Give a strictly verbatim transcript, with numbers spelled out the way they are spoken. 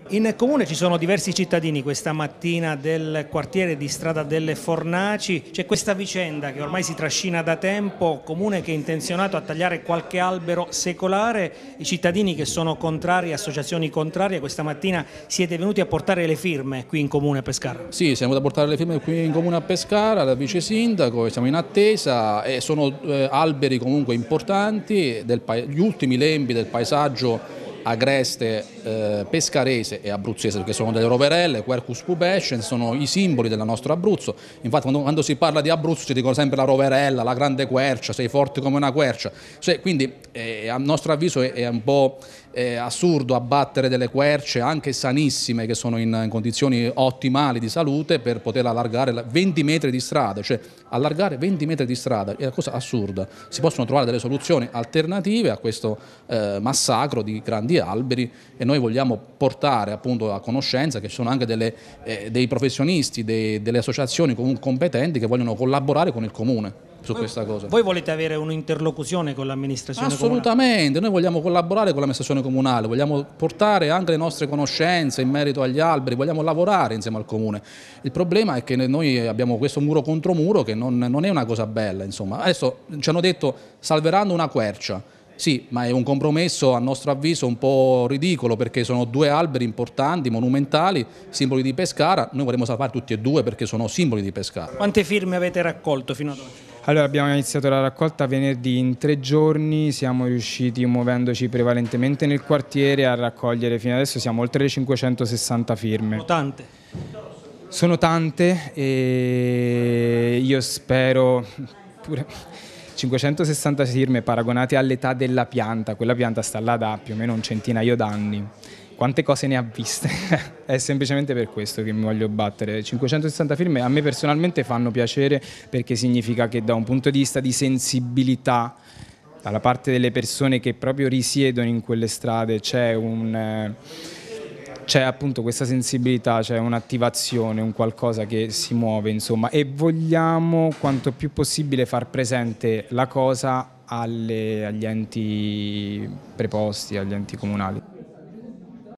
In comune ci sono diversi cittadini questa mattina del quartiere di Strada delle Fornaci. C'è questa vicenda che ormai si trascina da tempo, comune che è intenzionato a tagliare qualche albero secolare. I cittadini che sono contrari, associazioni contrarie, questa mattina siete venuti a portare le firme qui in comune a Pescara? Sì, siamo venuti a portare le firme qui in comune a Pescara, dal vice sindaco, siamo in attesa e sono eh, alberi comunque importanti, del gli ultimi lembi del paesaggio agreste, eh, pescarese e abruzzese, perché sono delle roverelle, Quercus pubescens, sono i simboli del nostro Abruzzo. Infatti quando, quando si parla di Abruzzo ci dicono sempre la roverella, la grande quercia, sei forte come una quercia, cioè, quindi eh, a nostro avviso è, è un po' eh, assurdo abbattere delle querce anche sanissime che sono in, in condizioni ottimali di salute per poter allargare venti metri di strada, cioè allargare venti metri di strada è una cosa assurda. Si possono trovare delle soluzioni alternative a questo eh, massacro di grandi alberi e noi vogliamo portare appunto a conoscenza che ci sono anche delle, eh, dei professionisti, dei, delle associazioni comunque competenti che vogliono collaborare con il comune su voi, questa cosa. Voi volete avere un'interlocuzione con l'amministrazione comunale? Assolutamente, noi vogliamo collaborare con l'amministrazione comunale, vogliamo portare anche le nostre conoscenze in merito agli alberi, vogliamo lavorare insieme al comune. Il problema è che noi abbiamo questo muro contro muro che non, non è una cosa bella, insomma. Adesso ci hanno detto salveranno una quercia. Sì, ma è un compromesso a nostro avviso un po' ridicolo perché sono due alberi importanti, monumentali, simboli di Pescara, noi vorremmo salvare tutti e due perché sono simboli di Pescara. Quante firme avete raccolto fino ad oggi? Allora, abbiamo iniziato la raccolta venerdì, in tre giorni siamo riusciti, muovendoci prevalentemente nel quartiere, a raccogliere fino adesso siamo oltre le cinquecentosessanta firme. Sono tante? Sono tante e io spero pure... cinquecentosessanta firme paragonate all'età della pianta, quella pianta sta là da più o meno un centinaio d'anni. Quante cose ne ha viste? È semplicemente per questo che mi voglio battere. cinquecentosessanta firme a me personalmente fanno piacere perché significa che da un punto di vista di sensibilità dalla parte delle persone che proprio risiedono in quelle strade c'è un... c'è appunto questa sensibilità, c'è un'attivazione, un qualcosa che si muove, insomma, e vogliamo quanto più possibile far presente la cosa alle, agli enti preposti, agli enti comunali.